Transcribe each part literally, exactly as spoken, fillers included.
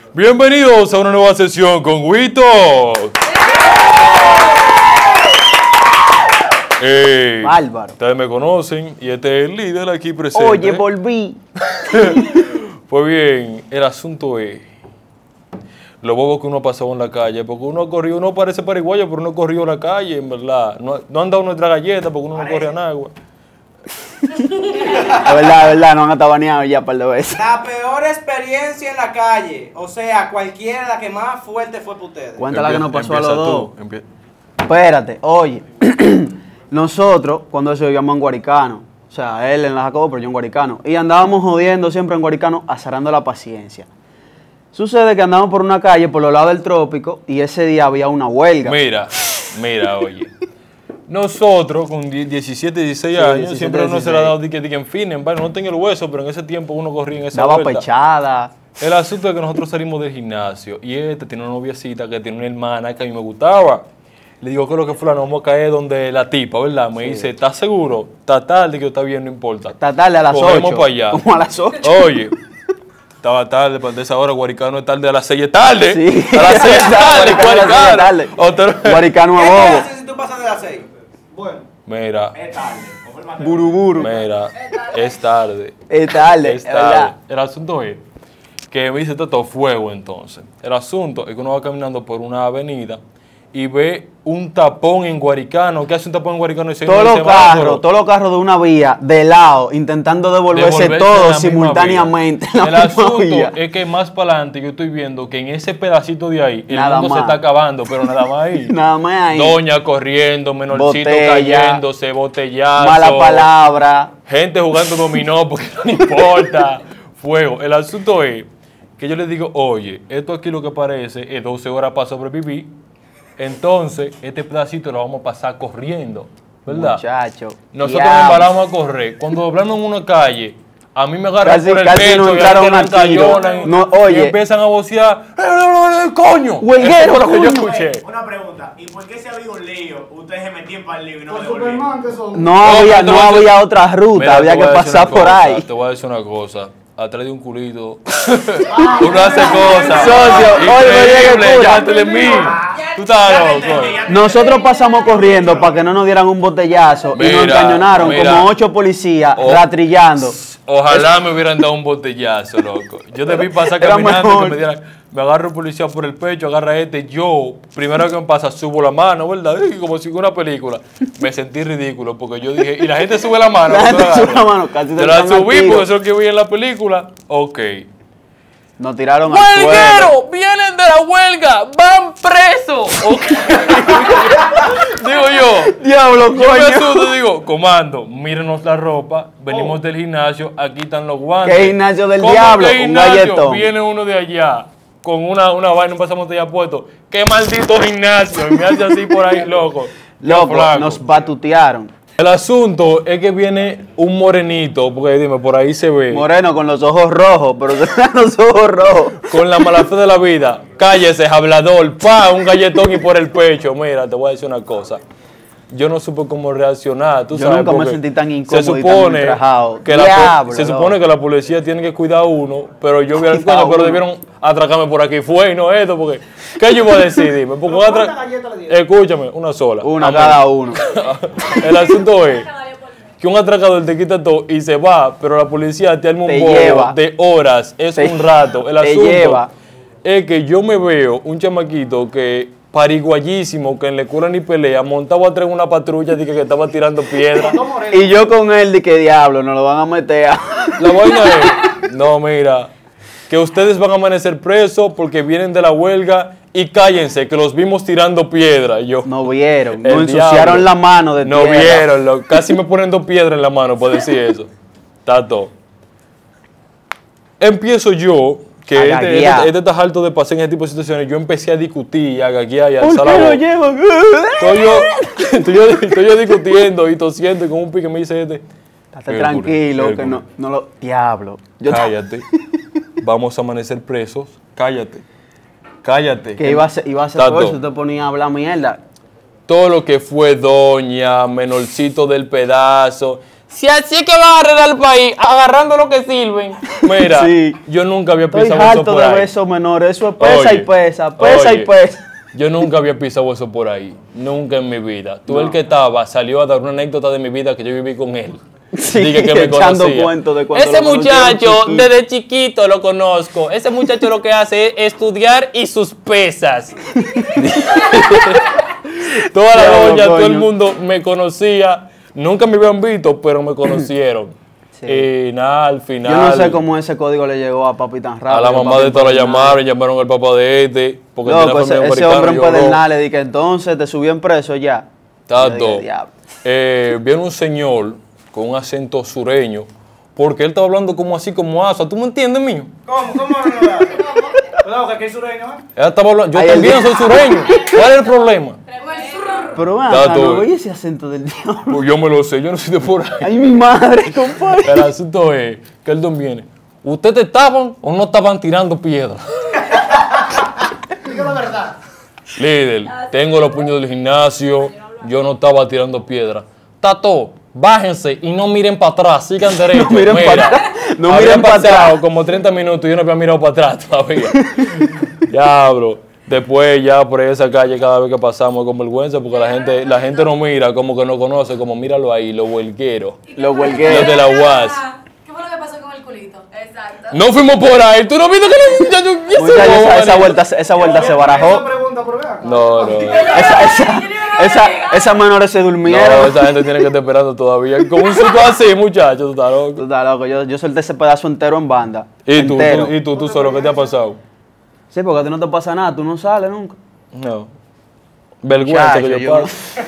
Bienvenidos a una nueva sesión con Huito. Hey, Bárbaro. Ustedes me conocen y este es el líder aquí presente. Oye, volví. Pues bien, el asunto es lo bobo que uno pasaba en la calle, porque uno corrió, uno parece pariguayo, pero uno corrió la calle, en verdad. No, no han dado nuestra galleta porque uno no corre a nada. Es verdad, es verdad, no han estado baneados ya par de veces. La peor experiencia en la calle, o sea, cualquiera, la que más fuerte fue para ustedes. Cuéntala que nos pasó a los Empieza dos. tú, empie- Espérate, oye. Nosotros, cuando eso vivíamos en Guaricano, o sea, él en la Jacobo, pero yo en Guaricano, y andábamos jodiendo siempre en Guaricano, azarando la paciencia. Sucede que andábamos por una calle por los lados del trópico y ese día había una huelga. Mira, mira, oye. Nosotros con diecisiete, dieciséis Sí, años, diecisiete, siempre uno se le ha dieciséis. dado dique, dique en fin, bueno, no tengo el hueso, pero en ese tiempo uno corría en esa Daba vuelta. pechada. El asunto es que nosotros salimos del gimnasio y este tiene una noviecita que tiene una hermana que a mí me gustaba. Le digo que lo que fulano, vamos a caer donde la tipa, ¿verdad? Me dice, ¿estás seguro? Está tarde, que está bien, no importa. Está tarde a las Cogemos ocho. para allá. Como a las ocho. Oye, estaba tarde, para esa hora, Guaricano es tarde, a las seis es tarde. Sí. A las seis es tarde, Guaricano a las seis es tarde. Guaricano. Otra- Guaricano ¿Qué a te bobo. haces si tú pasas de las seis? Bueno, Mira, es tarde. confírmate. Buruburu. mira, es tarde. Es tarde, Es es tarde. verdad. El asunto es que me dice todo fuego entonces. El asunto es que uno va caminando por una avenida y ve un tapón en Guaricano. ¿Qué hace un tapón en Guaricano? Y se Todos no los dice semáforo. carros, todos los carros de una vía, de lado, intentando devolverse, Devolverse en todos la misma simultáneamente. en la vía. El misma asunto vía. es que más para adelante yo estoy viendo que en ese pedacito de ahí el Nada mundo más. se está acabando, pero nada más ahí. Nada más ahí. Doña corriendo, menorcito Botella. cayéndose, botellazo. Mala palabra. Gente jugando dominó porque no le importa. Fuego. El asunto es que yo le digo, oye, esto aquí lo que parece es doce horas para sobrevivir. Entonces, este pedacito lo vamos a pasar corriendo, ¿verdad? Muchacho. Nosotros diablo. nos paramos a correr. Cuando doblamos en una calle, a mí me agarran Casi- por el casi pecho nos y entraron a a nos encayonan tiro. No, y oye. empiezan a vocear, ¡Eh, eh, eh, coño! Huelguero, Eso fue lo que yo coño. escuché. Una pregunta, ¿y por qué si había un lío, ustedes se metían para el lío y no Por devolvían? Superman que son. No había, pero te no voy a decir- había otra ruta, Mira, había te que voy a decir pasar una por cosa, ahí. Te voy a decir una cosa. Atrás de un culito. Uno hace cosas. Socio, oye, oye, Increíble, escucha. delante de mí. Tú estás Ya te loco. entendí, ya te Nosotros pasamos corriendo para que no nos dieran un botellazo y nos Mira, encañonaron mira. como ocho policías Oh. ratrillando. Ojalá me hubieran dado un botellazo, loco. Yo debí pasar Era caminando y mejor. que me dieran. Me agarra un policía por el pecho, agarra este. Yo, primero que me pasa, subo la mano, ¿verdad? Y como si fuera una película. Me sentí ridículo porque yo dije, y la gente sube la mano. La ¿no? gente Tú sube agarras. la mano, casi te Yo la entran al subí tiro. porque eso es lo que vi en la película. Ok. Nos tiraron al suelo. ¡Huelguero! ¡Vienen de la huelga! ¡Van presos! Ok. Digo yo. Diablo, Yo me coño. asusto y digo, comando, mírenos la ropa, venimos del gimnasio, aquí están los guantes. ¿Qué gimnasio del ¿Cómo diablo? qué Un gimnasio? galletón. Viene uno de allá con una, una vaina, un pasamontaña puesto. ¡Qué maldito gimnasio! Y me hace así por ahí, loco. Qué Loco, flaco. nos batutearon. El asunto es que viene un morenito, porque dime, por ahí se ve, Moreno con los ojos rojos, pero tenían los ojos rojos. con la mala fe de la vida. Cállese, hablador, pa, un galletón y por el pecho. Mira, te voy a decir una cosa. Yo no supe cómo reaccionar, tú Yo sabes. nunca me porque sentí tan incómodo se y tan supone ultrajado. que la, po- Diablo, se loco. supone que la policía tiene que cuidar a uno, pero yo vi al Cuidar a coño, pero uno. debieron atracarme por aquí, fue y no esto, porque ¿qué yo voy a decir? Dime, porque un atra- ¿Cuántas galletas le dieron? Escúchame, una sola. Una Amén. cada uno. El asunto es que un atracador te quita todo y se va, pero la policía te arma un Te bobo lleva. de horas, es Te- un rato. El te asunto lleva. es que yo me veo un chamaquito que pariguayísimo, que en la escuela ni pelea, montaba atrás en una patrulla de que, que estaba tirando piedras. Y yo con él de que diablo, nos lo van a meter a... La vaina es, no, mira, que ustedes van a amanecer presos porque vienen de la huelga y cállense, que los vimos tirando piedra. Y yo, No vieron, el nos ensuciaron diablo. la mano de No tierra. vieron, lo- casi me ponen dos piedras en la mano por decir eso. Tato. Empiezo yo, que A este, gaguear. este, este está harto de pasar en ese tipo de situaciones. Yo empecé a discutir, a gaguear y a ¿Por alzar qué la lo voz. llevan? Estoy yo, estoy, yo, estoy yo discutiendo y tosiendo y con un pique me dice este. Estate ¿Qué tranquilo, ocurre? ¿Qué que no, no lo... Diablo. Yo Cállate. Vamos a amanecer presos. Cállate. Cállate. que iba a ser, iba a ser Tato. por eso te ponía a hablar mierda. Todo lo que fue doña, menorcito del pedazo, Si así es que van a arreglar el país, agarrando lo que sirven. Mira, Sí. yo nunca había Estoy pisado eso harto por de ahí. besos menores. Eso es pesa Oye, y pesa, pesa oye, y pesa. Yo nunca había pisado eso por ahí. Nunca en mi vida. Tú el que estaba salió a dar una anécdota de mi vida que yo viví con él. Sí, Dije que me echando conocía. cuentos de cuando Ese lo conocieron muchacho, chiquito. desde chiquito lo conozco. Ese muchacho lo que hace es estudiar y sus pesas. Toda la Claro, olla, todo el coño. mundo me conocía. Nunca me habían visto, pero me conocieron. Sí. Y nada, al final. Yo no sé cómo ese código le llegó a papi tan rápido. A la mamá papi de esta la por nada. llamaron, llamaron al papá de este. Porque No, tiene pues familia ese, ese americana, hombre en lloró. Pedernales, di que entonces te subían preso ya. Yo Tato, dije, "Diablo". eh, viene un señor con un acento sureño, porque él estaba hablando como así, como asa. ¿Tú me entiendes, mío? ¿Cómo? ¿Cómo no lo hace? Cuidado, que aquí hay sureño, ¿eh? Él estaba hablando, yo Ay, también el- soy sureño. ¿Cuál es el problema? Pero ven Tato, acá, no eh. oye ese acento del diablo. Pues yo me lo sé, yo no soy de por ahí. Ay, mi madre, compadre. El asunto es que el don viene. ¿Ustedes estaban o no estaban tirando piedras? Digo la verdad. Líder, tengo los puños del gimnasio, yo no estaba tirando piedras. Tato, bájense y no miren para atrás, sigan derecho. No miren Mira, pa' atrás, no habían miren pa' pasado atrás. como treinta minutos y yo no había mirado para atrás todavía. Ya, bro. Después ya por esa calle cada vez que pasamos con vergüenza porque la gente, la gente no mira, como que no conoce, como míralo ahí, los huelgueros, Los los huelgueros. de la U A S. ¿Qué fue lo que pasó con el culito? Exacto. No fuimos por ahí, tú no viste que los muchachos... ¿qué se Muchachos, esa, roban? esa vuelta, esa vuelta se barajó. Esa pregunta, pero vea. No, no, no. Esa, esa, esa, esas menores se No, durmieron. esa gente tiene que estar esperando todavía. Con un susto así, muchachos, tú estás loco. Tú estás loco, yo, yo solté ese pedazo entero en banda. ¿Y tú, entero. tú, y tú, tú solo, qué te ha pasado? Sí, porque a ti no te pasa nada, tú no sales nunca. No. Vergüenza que yo, Muchacho, yo- paso.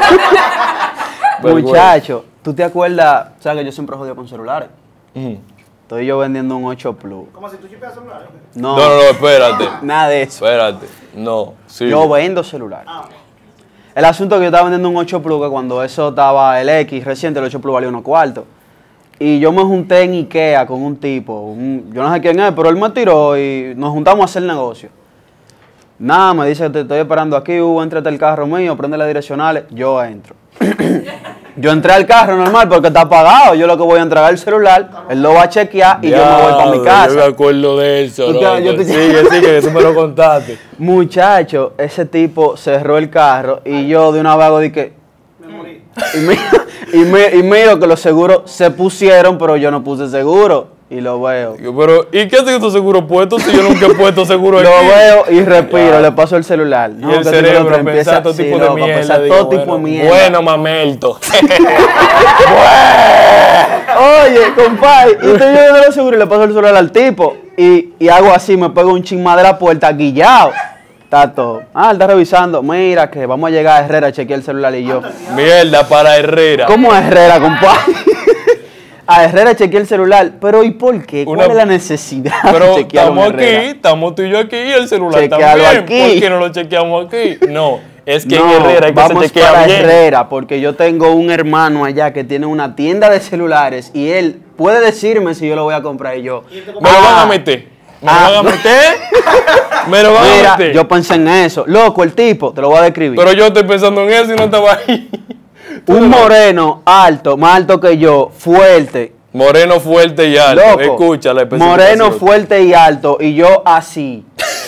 Vergüenza. Muchacho, ¿tú te acuerdas? ¿Sabes que yo siempre jodía con celulares? Ujú. Estoy yo vendiendo un ocho Plus. Como si tú chipeas celular. No, No, no, no, espérate. nada de eso. Espérate. No, sí. Yo vendo celulares. El asunto es que yo estaba vendiendo un ocho Plus, que cuando eso estaba el X reciente, el ocho Plus valía unos cuartos. Y yo me junté en Ikea con un tipo, un- yo no sé quién es, pero él me tiró y nos juntamos a hacer negocio. Nada, me dice, te estoy esperando aquí, Hugo, entrate al carro mío, prende las direccionales, yo entro. Yo entré al carro normal porque está apagado, yo lo que voy a entregar el celular, él lo va a chequear y yo me voy para mi Diablo, casa. Yo me acuerdo de eso, Tú te- loco. yo te- Sigue, sigue, que tú me lo contaste. Muchacho, ese tipo cerró el carro y yo de una vez hago de que... Me morí. Y, mi- y, mi- y miro que los seguros se pusieron, pero yo no puse seguro. Y lo veo. Yo, Pero, ¿y qué hace tu seguro puesto si yo nunca he puesto seguro Lo aquí? veo y respiro, Ya. le paso el celular. Y No, el que tú cerebro lo que pensar todo sí, tipo de loco, mierda. pensar digo, todo bueno, tipo de mierda. Bueno, mamelto. Oye, compadre, y estoy yo viendo los seguros y le paso el celular al tipo. Y, y hago así, me pego un chin más de la puerta, guillado. Está todo. Ah, él está revisando. Mira que vamos a llegar a Herrera a chequear el celular y yo. Mierda para Herrera. ¿Cómo a Herrera, compadre? A Herrera chequeé el celular. Pero ¿y por qué? ¿Cuál Una- es la necesidad Pero de chequearlo en estamos aquí, Herrera? estamos tú y yo aquí y el celular Chequealo también. aquí. ¿Por qué no lo chequeamos aquí? No, es que No, en Herrera hay que se vamos chequea para bien. Herrera, porque yo tengo un hermano allá que tiene una tienda de celulares y él puede decirme si yo lo voy a comprar y yo. Me lo van a ah, meter. ¿Me Ah, lo van a meter? Me lo van a Mira, meter. yo pensé en eso. Loco, el tipo, te lo voy a describir. Pero yo estoy pensando en eso y no estaba ahí. un moreno alto, más alto que yo, fuerte. Moreno fuerte y alto. Loco, Escucha la especificación. moreno fuerte y alto y yo así.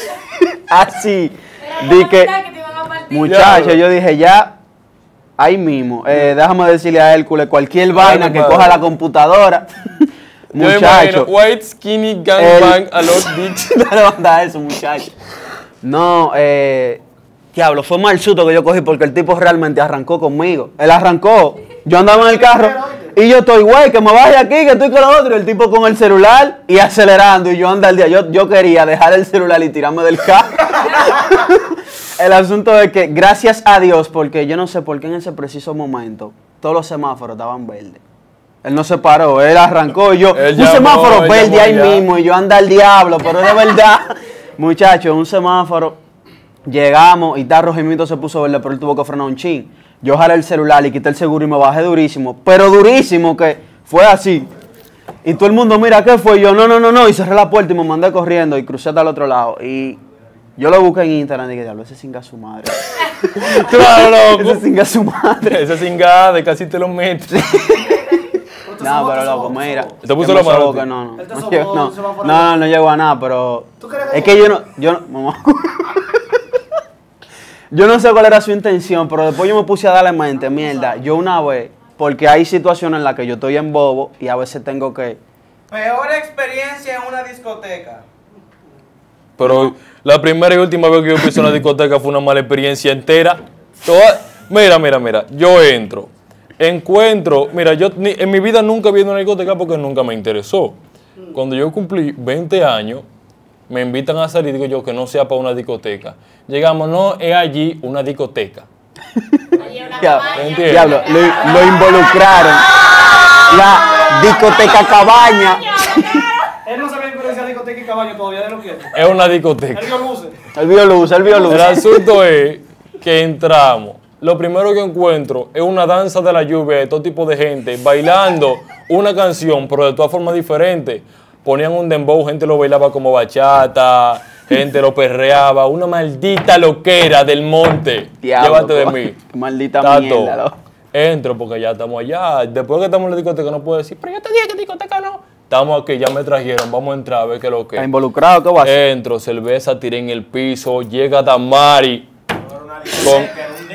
así. Di que, muchacho, Ya. yo dije ya, ahí mismo. Eh, déjame decirle a Hércules cualquier vaina que compadre. coja la computadora. Yo me imagino, muchacho. white skinny gangbang El- a los bitch. No levanta eso, muchacho. No, eh. Diablo, fue mal susto que yo cogí porque el tipo realmente arrancó conmigo. Él arrancó. Yo andaba en el carro y yo estoy, güey, que me baje aquí, que estoy con lo otro. Y el tipo con el celular y acelerando. Y yo ando al día. Yo, yo quería dejar el celular y tirarme del carro. El asunto es que, gracias a Dios, porque yo no sé por qué en ese preciso momento todos los semáforos estaban verdes. Él no se paró, él arrancó y yo, Él un llamó, semáforo él verde llamó ahí ya. mismo y yo ando al diablo, pero de verdad, muchachos, un semáforo, llegamos y está rojimito se puso verde, pero él tuvo que frenar un chin. Yo jalé el celular y quité el seguro y me bajé durísimo, pero durísimo que fue así. Y todo el mundo, mira, ¿qué fue? Y yo, no, no, no, no, y cerré la puerta y me mandé corriendo y crucé hasta el otro lado. Y yo lo busqué en Instagram y dije, diablo, ese singa su madre. Claro, loco. Ese singa su madre. Esa cingada de casi te lo metes. No, pero loco, mira. ¿Te puso que la me mano sobó a ti? que no, no. Él te No, sobó, llegó- no, se va por no, la- no, no llegó a nada, pero. ¿Tú crees que Es que yo no. Yo no. mamá. Yo no sé cuál era su intención, pero después yo me puse a darle mente, mierda. Yo una vez, porque hay situaciones en las que yo estoy en bobo y a veces tengo que. Peor experiencia en una discoteca. Pero la primera y última vez que yo pisé una discoteca fue una mala experiencia entera. Toda- mira, mira, mira. Yo entro, encuentro. Mira, yo ni- en mi vida nunca he ido a una discoteca porque nunca me interesó. Cuando yo cumplí veinte años, me invitan a salir, digo yo que no sea para una discoteca. Llegamos, no, es allí una discoteca. Oye, una Diablo, cabaña. Entiendo. diablo, lo, lo involucraron. La discoteca cabaña. Él no sabía diferenciar discoteca y caballo todavía de lo que es. Es una discoteca. Él vio luces. El vio luz, el vio luz. El asunto es que entramos. Lo primero que encuentro es una danza de la lluvia de todo tipo de gente bailando una canción, pero de todas formas diferentes. Ponían un dembow, gente lo bailaba como bachata, gente lo perreaba, una maldita loquera del monte. Diablo, Llévate de co- mí. qué maldita Tato, mierda, loco. entro porque ya estamos allá. Después que estamos en la discoteca no puedo decir, pero yo te dije que discoteca no. Estamos aquí, ya me trajeron, vamos a entrar a ver qué es lo que ¿Está es. involucrado? ¿Qué va a hacer? Entro, cerveza, tiré en el piso, llega Damari. Con,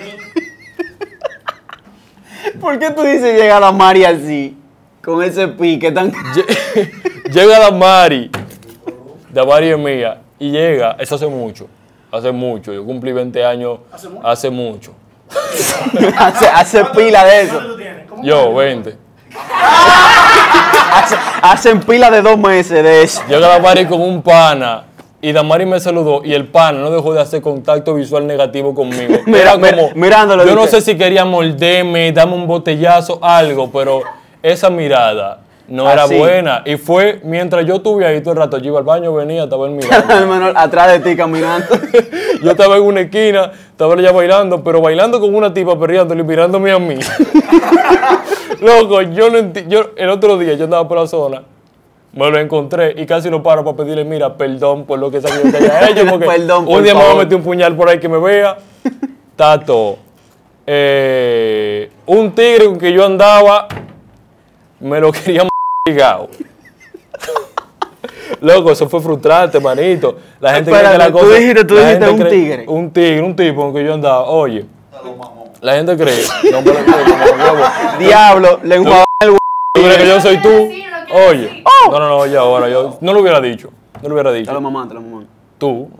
¿Por qué tú dices llegar a Mari así? Con ese pique tan. lle- llega Damari. Damari es mía. Y llega, eso hace mucho. Hace mucho. Yo cumplí veinte años hace mucho. hace, hace pila de eso. ¿Cuánto tú tienes? ¿Cómo? Yo, veinte. Hace- hacen pila de dos meses de eso. Llega Damari con un pana. Y Damari me saludó y el pana no dejó de hacer contacto visual negativo conmigo. Mira, Era mira, como, mirándolo, yo no dice. sé si quería morderme, darme un botellazo, algo, pero esa mirada no era Así. buena. Y fue mientras yo estuve ahí todo el rato, yo iba al baño, venía, estaba él mirando. El menor atrás de ti caminando. Yo estaba en una esquina, estaba ella bailando, pero bailando con una tipa perreándole y mirándome a mí. Loco, yo no enti- yo el otro día yo andaba por la zona, me lo encontré y casi lo paro para pedirle, mira, perdón por lo que sea que yo te haya hecho, porque Perdón, por un día me favor. voy a meter un puñal por ahí que me vea. Tato, eh, un tigre con que yo andaba, me lo quería ligado. Loco, eso fue frustrante, manito. La gente cree que Espérate, la tú cosa... dijiste- tú la dijiste gente un cree- tigre. Un tigre, un tipo con que yo andaba. Oye, la gente cree... No me lo creo, como huevo. Diablo, le enjuagaba el ¿Tú crees que yo soy No tú? quiero decir, no quiero Oye. decir. No, no, no, ya ahora yo... No lo hubiera dicho. No lo hubiera Te lo dicho. mamá, te lo mamá. Tú.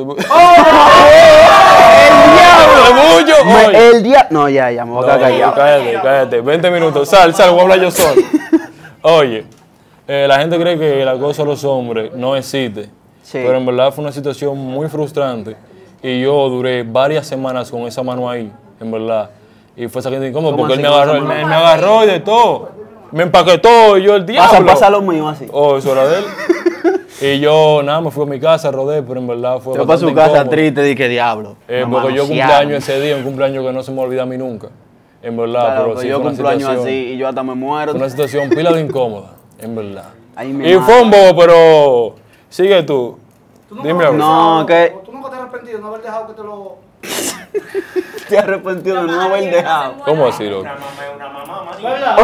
¡El diablo! ¡Mucho! Me- Oye. El día. No, ya, ya, me voy a quedar No, callado. cállate, cállate. veinte minutos. Sal, sal, voy a hablar yo solo. Oye, eh, la gente cree que la cosa de los hombres no existe. Sí. Pero en verdad fue una situación muy frustrante. Y yo duré varias semanas con esa mano ahí, en verdad. Y fue esa gente incómoda ¿Cómo porque él me así, con agarró, esa él me, mano? él me agarró y de todo. Me empaquetó y yo el diablo. Pasa, pasa lo mío así. Oh, eso era de él. Y yo, nada, me fui a mi casa, rodé, pero en verdad fue Te vas para su bastante casa incómodo. triste, di que diablo. Eh, me porque yo manosearon. cumpleaños ese día, un cumpleaños que no se me olvida a mí nunca. En verdad, Claro, pero pues sí yo fue una cumpleaños situación, así y yo hasta me muero. fue una situación pila de incómoda, en verdad. Ay, mi Y madre. fue un bobo, pero sigue tú. ¿Tú nunca Dime te has algo. No, pensado, que- o ¿Tú nunca te has arrepentido de no haber dejado que te lo... Te arrepentido de no haber dejado. ¿Cómo así, loco? Una mamá es una mamá, manito. ¿Verdad?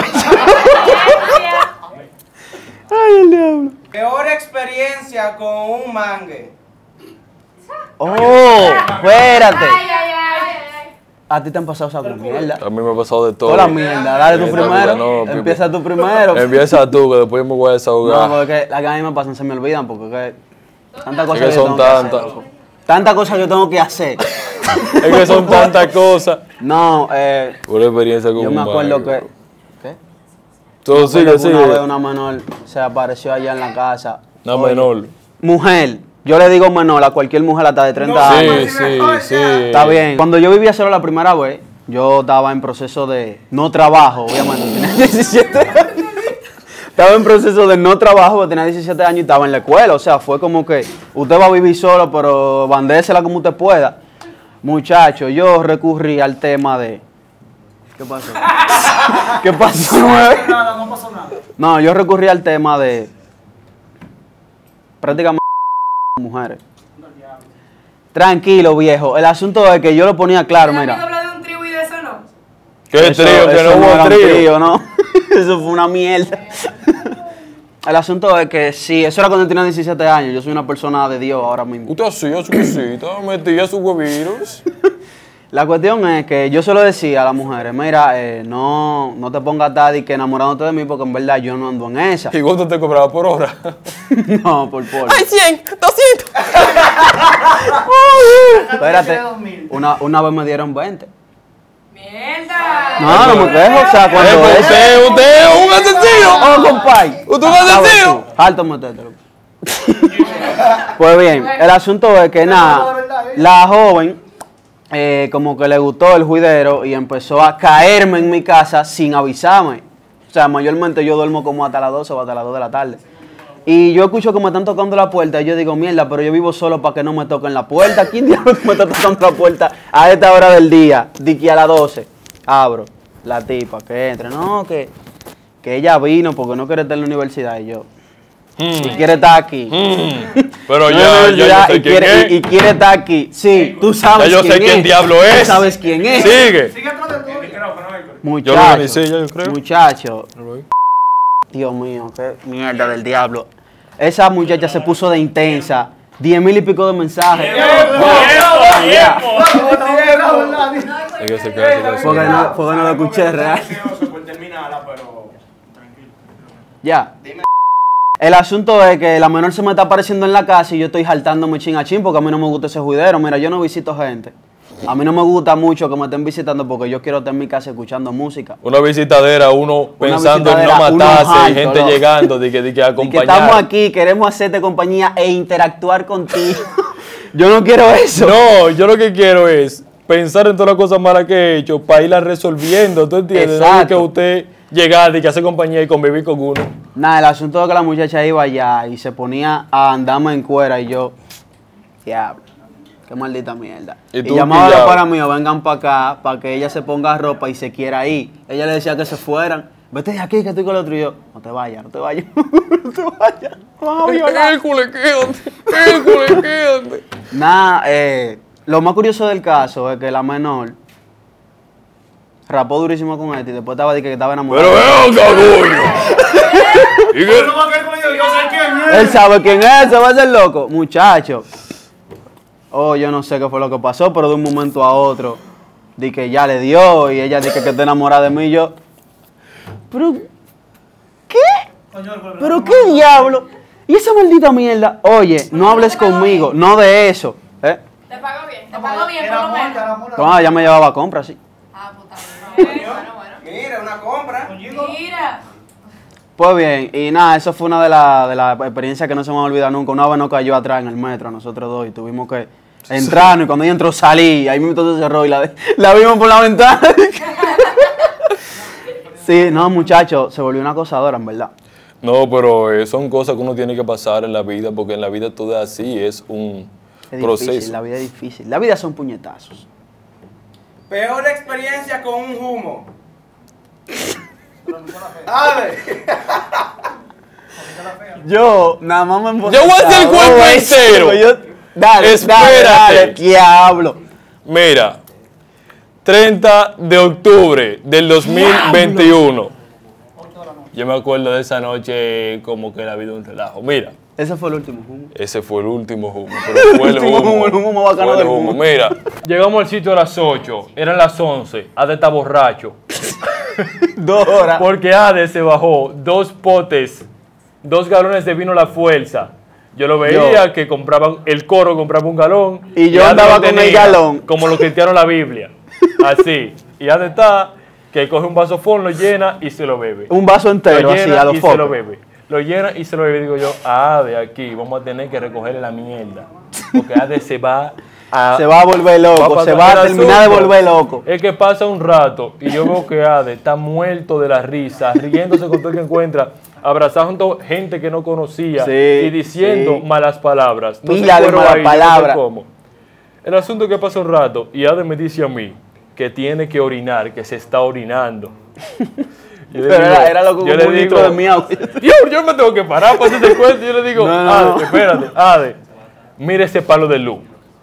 Ay, el diablo. Peor experiencia con un mangue. Oh, espérate. Ay, ay, ay, ay. A ti te han pasado esa mierda. A mí me ha pasado de todo. Toda la mierda. Dale tú Esa primero. vida no, Empieza Pipo. tú primero. Empieza tú, que después yo me voy a No, desahogar. porque las que a mí me pasan se me olvidan porque que tantas cosas que que yo son tengo que hacer, tantas. loco. Tantas cosas que yo tengo que hacer. Es que son tantas cosas. No, eh, Por experiencia con yo un me acuerdo mago. que. ¿Qué? Todo Me sigue, acuerdo que una vez sigue. una menor se apareció allá en la casa. Una Oye, menor. Mujer. Yo le digo menor a cualquier mujer hasta de treinta No, años. Sí, sí, sí. Está bien. Cuando yo vivía solo la primera vez, yo estaba en proceso de no trabajo, obviamente. Tenía diecisiete años. Estaba en proceso de no trabajo, porque tenía diecisiete años y estaba en la escuela. O sea, fue como que usted va a vivir solo, pero bandésela como usted pueda. Muchacho, yo recurrí al tema de. ¿Qué pasó? ¿Qué pasó, nueve? Nada, no pasó nada. No, yo recurrí al tema de. Prácticamente mujeres. Tranquilo, viejo. El asunto es que yo lo ponía claro, ¿Te da miedo miedo mira. hablar de un trío y de eso no? ¿Qué Eso- trío? Que eso no era hubo un trío. ¿no? Eso fue una mierda. El asunto es que sí, eso era cuando tenía diecisiete años. Yo soy una persona de Dios ahora mismo. Usted hacía su cosita, metía sus huevitos. La cuestión es que yo se lo decía a las mujeres, mira, eh, no, no te pongas tarde que enamorándote de mí porque en verdad yo no ando en esa. ¿Y cuánto te cobraba por hora? No, por por. ¡Ay, cien! ¡doscientos! Espérate, una, una vez me dieron veinte. ¡Mierda! No, no me quejo, o sea, cuando Eh, eso... usted, usted es un asesino. ¡Oh, compay! ¿Usted es un asesino? Alto, metételo. Pues bien, el asunto es que nada, la joven eh, como que le gustó el juidero y empezó a caerme en mi casa sin avisarme. O sea, mayormente yo duermo como hasta las doce o hasta las dos de la tarde. Y yo escucho que me están tocando la puerta y yo digo, mierda, pero yo vivo solo para que no me toquen la puerta. ¿Quién diablos me está tocando la puerta a esta hora del día? De que a las doce. Abro, la tipa, que entre. No, que, que ella vino porque no quiere estar en la universidad. Y yo, y quiere estar aquí. Mm, pero No, ya, no, ya yo sé y quién quiere, es. y, y quiere estar aquí. Sí, tú sabes Ya yo quién sé quién es. diablo es. Tú sabes quién es. Sigue. Sigue atrás de tú. El micrófono, Héctor. Yo lo organicé ya, yo creo. Muchacho, Dios mío, qué mierda del diablo. Esa muchacha se puso de intensa. Diez mil y pico de mensajes. Es que se queda, se queda, se Porque queda. no, porque no lo escuché real. Por terminarla, pero tranquilo. Ya. El asunto es que la menor se me está apareciendo en la casa y yo estoy jaltándome chin a chin porque a mí no me gusta ese juidero. Mira, yo no visito gente. A mí no me gusta mucho que me estén visitando porque yo quiero estar en mi casa escuchando música. Una visitadera, uno Una pensando visitadera, en no uno matarse, harto, gente loco. llegando, de que, de que Y que acompañar. estamos aquí, queremos hacerte compañía e interactuar contigo. Yo no quiero eso. No, yo lo que quiero es pensar en todas las cosas malas que he hecho para irlas resolviendo, ¿tú entiendes? No Exacto. es que usted llegar y que hace compañía y convivir con uno. Nada, el asunto es que la muchacha iba allá y se ponía a andarme en cuera y yo, diablo, qué maldita mierda. ¿Y Y, tú llamaba a pillado? los panas míos, vengan para acá, para que ella se ponga ropa y se quiera ir. Ella le decía que se fueran. Vete de aquí, que estoy con el otro. Y yo, no te vayas, no te vayas, no te vayas. Vamos a violar. Hércules, quédate, Hércules, quédate. Nada, eh, lo más curioso del caso es que la menor rapó durísimo con este y después estaba diciendo que estaba enamorada. Pero veo, cagullo. ¿Y qué? No va a caer con ellos, yo sé quién es. Él sabe quién es, se va a hacer loco. Muchacho. Oh, yo no sé qué fue lo que pasó, pero de un momento a otro, di que ya le dio y ella dice que está enamorada de mí y yo. Pero, ¿qué? ¿Pero qué diablo? ¿Y esa maldita mierda? Oye, no hables conmigo, no de eso. ¿Eh? Te pago bien, te pago bien por lo menos. ¿Cómo? Ella me llevaba a compras, sí. Ah, puta. Bueno, bueno. Mira, una compra. Mira. Pues bien, y nada, eso fue una de las de la experiencias que no se me va a olvidar nunca. Una vez nos cayó atrás en el metro a nosotros dos y tuvimos que entrar y cuando ella entró salí, ahí mismo todo se cerró y la, la vimos por la ventana. Sí, no, muchacho, se volvió una acosadora, en verdad. No, pero eh, son cosas que uno tiene que pasar en la vida, porque en la vida todo es así, es un Es proceso. difícil, la vida es difícil. La vida son puñetazos. Peor experiencia con un humo. A ver. Yo, nada más me emborrachaba. Yo voy a hacer el cuento Oh, entero. Yo, dale, Espérate. dale, dale, diablo. Mira, treinta de octubre del dos mil veintiuno. Yo me acuerdo de esa noche como que la vida un relajo. Mira, Ese fue el último humo. ese fue el último humo, pero fue el último humo. humo, el humo más bacano Fue el del humo. mundo. Mira, llegamos al sitio a las ocho, eran las once, Ade está borracho. Dos horas. Porque Ade se bajó dos potes, dos galones de vino La Fuerza. Yo lo veía Yo. que compraban, el coro compraba un galón. Y yo Ade andaba lo con el galón. Como los cristianos la Biblia. Así. Y Ade está, que coge un vaso fond, lo llena y se lo bebe. Un vaso entero, Lo así, llena a los y se lo focos. bebe. Lo llena y se lo bebe. Digo yo, Ade, aquí, vamos a tener que recogerle la mierda. Porque Ade se va a... Se va a volver loco, pasar se va a el terminar de asunto. volver loco. Es que pasa un rato y yo veo que Ade está muerto de la risa, riéndose con todo el que encuentra, abrazando gente que no conocía Sí, y diciendo sí. malas palabras. Entonces, Pila de fueron malas ahí, yo no sé palabras. cómo. El asunto es que pasa un rato y Ade me dice a mí que tiene que orinar, que se está orinando. Yo le Pero digo- era, era loco yo como le un litro digo, de miau. Dios, yo me tengo que parar para hacer este cuento. Yo le digo, No, no, Ade, no. espérate, Ade, mira ese palo de luz.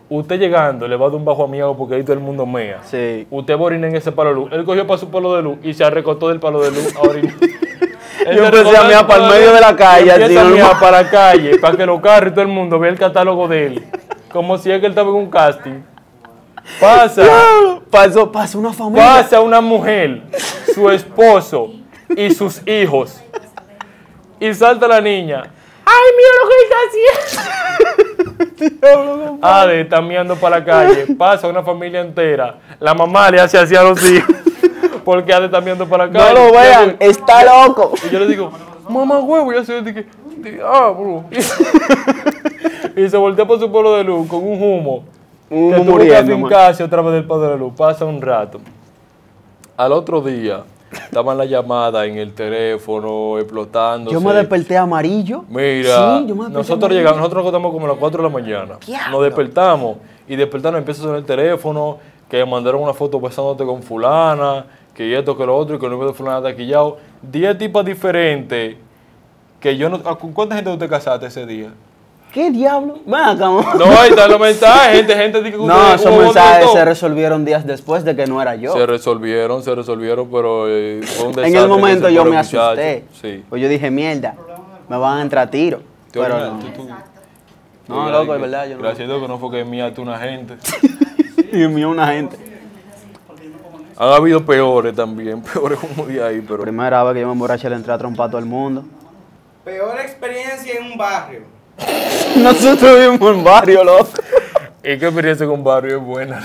usted llegando le va a dar un bajo a mi agua porque ahí todo el mundo mea. Sí. Usted va a orinar en ese palo de luz. Él cogió para su palo de luz y se arrecotó del palo de luz a orinar. Él Yo se empecé arrecotó a del mear palo para el medio de la calle, y así, empieza a normal. mear para la calle, para que los carros y todo el mundo vea el catálogo de él. Como si es que él estaba en un casting. Pasa, Pasó, pasó una familia. pasa una mujer, su esposo y sus hijos. Y salta la niña. ¡Ay, mira lo que está haciendo! Ade está mirando para la calle. Pasa una familia entera. La mamá le hace así a los hijos. Porque Ade está mirando para la No calle. lo vean, está loco. Y yo le digo, mamá huevo, y así dije, diablo. Y se voltea por su polo de luz con un humo. Un que humo tuvo que muriendo, man. afincarse otra vez del polo de luz. Pasa un rato. Al otro día, estaban las llamadas en el teléfono, explotando. Yo me desperté amarillo. Mira, Sí, yo me desperté nosotros amarillo. llegamos, nosotros nos acostamos como a las cuatro de la mañana. Diablo. Nos despertamos y despertamos empieza a sonar el teléfono, que mandaron una foto besándote con fulana, que esto, que lo otro, y que el nombre de fulana está quillado. Diez tipas diferentes que yo no... ¿Con cuánta gente tú te casaste ese día? ¿Qué diablo? Ven acá, mamá. No, ahí están los mensajes, gente, gente dice que No, ustedes- esos hubo mensajes otro- se resolvieron días después de que no era yo. Se resolvieron, se resolvieron, pero eh, fue un En desastre el momento ese yo pobre me muchacho. asusté. Sí. Pues yo dije, mierda, me van a entrar a tiro. Tú Pero orinaste, no. tú- tú- No, tú- loco, es verdad, yo no. Gracias a Dios que no fue que miaste una gente. Y mío una gente. Han habido peores también, peores como de ahí, pero... Primera vez que yo me emborraché le entré a trompar a todo el mundo. Peor experiencia en un barrio. Nosotros vivimos en barrio, loco. Es que experiencia con barrio es buena.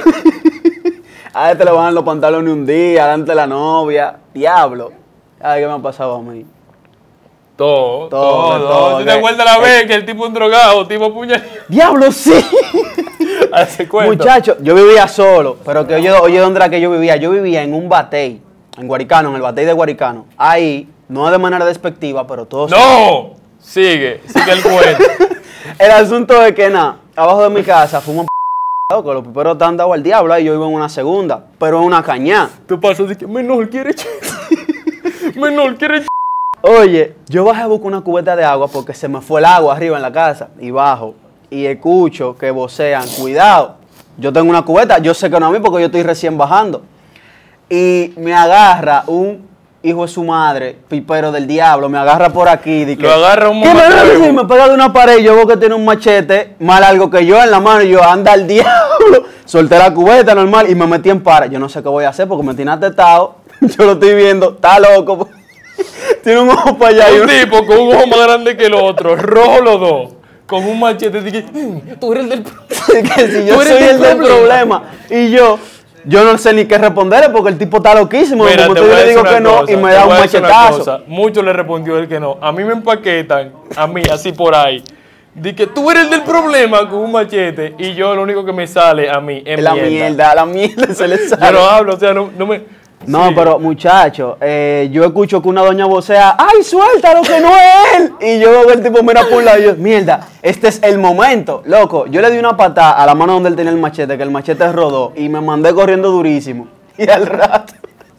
A este le van los pantalones un día, delante de la novia. Diablo. Ay, ¿qué me ha pasado a mí? Todo, Todo, todo. todo, ¿Tú te que- acuerdas la vez que el tipo un drogado, tipo puñal? ¡Diablo, sí! Hace cuenta. Muchacho, yo vivía solo, pero que oye, oye, ¿dónde era que yo vivía? Yo vivía en un batey, en Guaricano, en el batey de Guaricano. Ahí, no de manera despectiva, pero todo... ¡No! Sigue, sigue el cuento. El asunto es que, nada, abajo de mi casa fuimos p***, loco, los piperos están dados al diablo, ahí yo vivo en una segunda, pero en una cañá. Tú pasas y que menor quiere ch- Menor quiere ch- Oye, yo bajé a buscar una cubeta de agua porque se me fue el agua arriba en la casa. Y bajo y escucho que vocean, cuidado. Yo tengo una cubeta, yo sé que no a mí porque yo estoy recién bajando. Y me agarra un hijo de su madre, pipero del diablo, me agarra por aquí. di que- Lo agarra un ¿Qué me mamacuevo. dice? Y me pega de una pared y yo veo que tiene un machete más largo que yo en la mano y yo, anda al diablo. Solté la cubeta normal y me metí en para. Yo no sé qué voy a hacer porque me tiene atetado. Yo lo estoy viendo, está loco. Tiene un ojo para allá y Un uno- tipo con un ojo más grande que el otro, rojo los dos, con un machete. Dije, "Mm, tú eres el del... pro-". que si yo Tú eres soy el el del problema. problema. Y yo, yo no sé ni qué responderle porque el tipo está loquísimo. Mira, Como te tú voy a le decir digo una que no cosa, y me te da un voy a decir una machetazo. cosa. Mucho le respondió él que no. A mí me empaquetan, a mí, así por ahí. Dije, tú eres el del problema con un machete y yo lo único que me sale a mí es La mierda. mierda, la mierda se le Yo sale. no hablo, o sea, no, no me... No, Sí. pero muchacho, eh, yo escucho que una doña vocea, ¡ay, suéltalo, que no es él! Y yo veo que el tipo mira por un lado y yo, mierda, este es el momento. Loco, yo le di una patada a la mano donde él tenía el machete, que el machete rodó, y me mandé corriendo durísimo. Y al rato,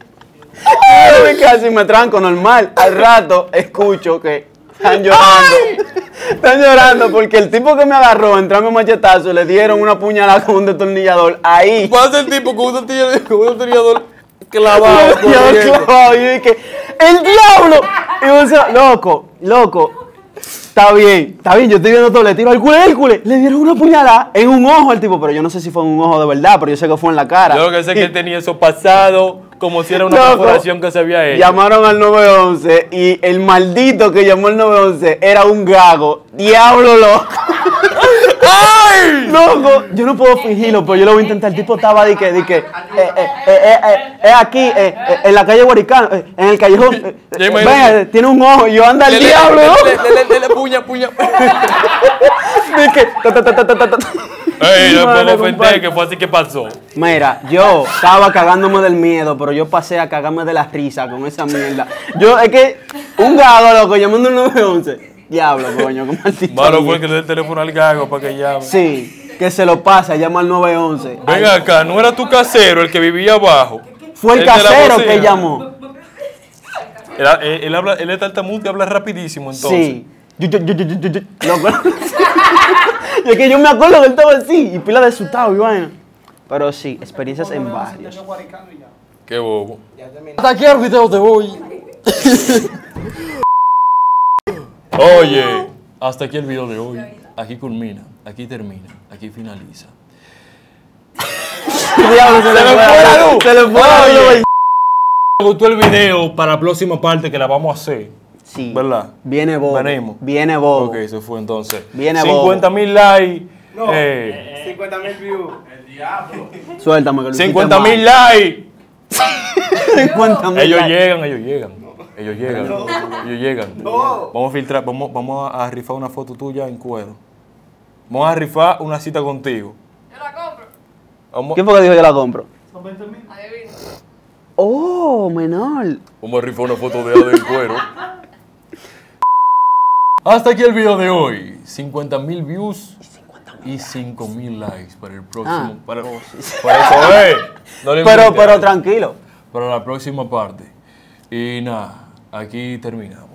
yo vi casi me tranco normal. Al rato escucho que están llorando. Están llorando porque el tipo que me agarró, entrando un machetazo, le dieron una puñalada con un destornillador ahí. Pasa el tipo con un destornillador, con un destornillador clavado. Y yo corriendo. clavado, y yo dije, ¡el diablo! Y yo decía, loco, loco, está bien, está bien, yo estoy viendo todo, le tiro al culé, el culé. Le dieron una puñalada en un ojo al tipo, pero yo no sé si fue en un ojo de verdad, pero yo sé que fue en la cara. Yo lo que sé es que él tenía eso pasado, como si era una Loco, perforación que se había hecho. Llamaron al nueve once y el maldito que llamó al nueve once era un gago. Diablo, loco. ¡Ay! Loco, yo no puedo fingirlo, pero yo lo voy a intentar. El tipo estaba de que, de que, eh, eh, eh, eh, eh, eh, aquí, eh, eh, en la calle Guaricano, eh, en el callejón. Eh, Ya eh, imagino ven, que- eh, tiene un ojo y yo anda al Dele, diablo, dele, loco. dele, dele, dele, puña, puña. De que, ta, ta, ta, ta, ta, ta, ta. Ey, no Madre, puedo ofender, compadre. que fue así que pasó. Mira, yo estaba cagándome del miedo, pero yo pasé a cagarme de la risa con esa mierda. Yo, es que, un gago, loco, llamando al nueve once. Diablo, coño, como maldito. Malo fue el que le dio el teléfono al gago para que llame. Sí, que se lo pasa, llama al nueve once. Ven acá, ¿no era tu casero el que vivía abajo? Fue el de la casero bocina. que llamó. Él, él, él habla, él es tartamudo y habla rapidísimo entonces. Sí. Yo, yo, yo, yo, yo, yo, loco. Y es que yo me acuerdo que él estaba así, y pila de asustado y vaina. Pero sí, experiencias en barrios. Qué bobo. Ya terminé. Hasta aquí el video de hoy. Oye, hasta aquí el video de hoy. Aquí culmina, aquí termina, aquí finaliza. Diablo, se, ¡Se me fue la luz! Se le fue la Oye, luz. me gustó el video para la próxima parte que la vamos a hacer. Sí. ¿Verdad? Viene bobo. Venimos. Viene bobo. Ok, se fue entonces. Viene bobo. cincuenta mil likes. No, eh, cincuenta mil views. El diablo. Suéltame que lo cincuenta mil likes. cincuenta mil. Ellos llegan, ellos llegan. Ellos llegan. Ellos llegan. Vamos a filtrar, vamos, vamos a rifar una foto tuya en cuero. Vamos a rifar una cita contigo. Yo la compro. Vamos, ¿Quién fue que dijo yo la compro? Adivina. Oh, menor. vamos a rifar una foto de Ada en cuero. Hasta aquí el video de hoy. cincuenta mil views y cinco mil likes para el próximo. Ah. Para, para eso, eh. No le Pero, inventes. pero tranquilo. Para la próxima parte. Y nada, aquí terminamos.